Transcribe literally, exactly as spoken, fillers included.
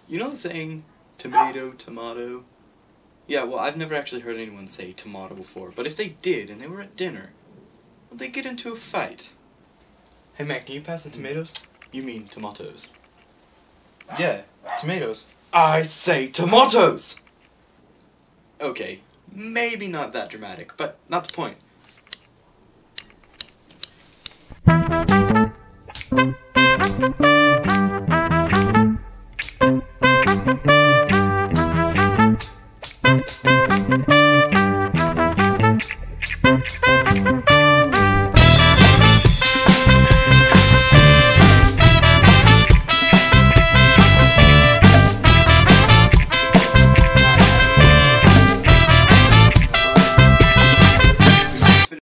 You know the saying, tomato, tomato? Yeah, well, I've never actually heard anyone say tomato before, but if they did and they were at dinner, would they get into a fight? Hey Mac, can you pass the tomatoes? You mean tomatoes. Yeah, tomatoes. I say tomatoes! Okay, maybe not that dramatic, but not the point.